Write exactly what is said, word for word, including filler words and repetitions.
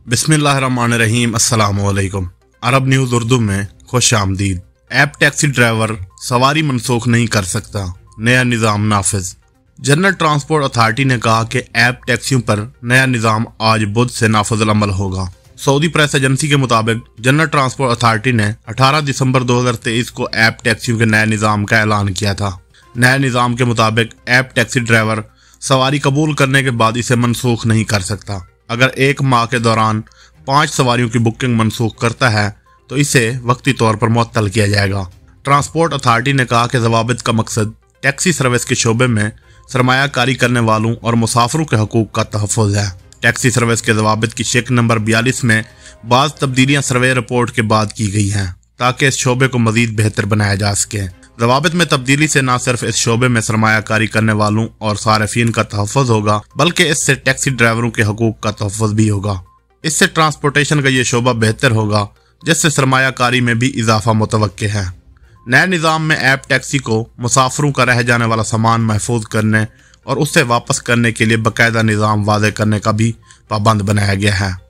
बिस्मिल्लाहिर्रहमानिर्रहीम अस्सलाम वालेकुम। अरब न्यूज़ उर्दू में खुश आमदीद। ऐप टैक्सी ड्राइवर सवारी मनसूख नहीं कर सकता, नया निज़ाम नाफिज। जनरल ट्रांसपोर्ट अथॉरिटी ने कहा कि ऐप टैक्सियों पर नया निज़ाम आज बुध से नाफिज़ अमल होगा। सऊदी प्रेस एजेंसी के मुताबिक जनरल ट्रांसपोर्ट अथॉरिटी ने अठारह दिसंबर दो हज़ार तेईस को ऐप टैक्सियों के नए निज़ाम का ऐलान किया था। नए निज़ाम के मुताबिक ऐप टैक्सी ड्राइवर सवारी कबूल करने के बाद इसे मनसूख नहीं कर सकता। अगर एक माह के दौरान पाँच सवारियों की बुकिंग मनसूख करता है तो इसे वक्ती तौर पर मुअत्तल किया जाएगा। ट्रांसपोर्ट अथॉरिटी ने कहा कि ज़वाबित का मकसद टैक्सी सर्विस के शोबे में सरमायाकारी करने वालों और मुसाफिरों के हकूक़ का तहफ़्फ़ुज़ है। टैक्सी सर्विस के ज़वाबित की शिक नंबर बयालीस में बाज़ तब्दीलियाँ सर्वे रिपोर्ट के बाद की गई हैं ताकि इस शोबे को मज़ीद बेहतर बनाया जा सके। ज़वाबित में तब्दीली से न सिर्फ इस शोबे में सरमायाकारी करने वालों और सारिफीन का तहफ़्फ़ुज़ होगा बल्कि इससे टैक्सी ड्राइवरों के हकूक़ का तहफ़्फ़ुज़ भी होगा। इससे ट्रांसपोर्टेशन का ये शोबा बेहतर होगा जिससे सरमायाकारी में भी इजाफा मुतवक्के है। नए निज़ाम में ऐप टैक्सी को मुसाफिरों का रह जाने वाला सामान महफूज करने और उससे वापस करने के लिए बाकायदा निज़ाम वाज़े करने का भी पाबंद बनाया गया है।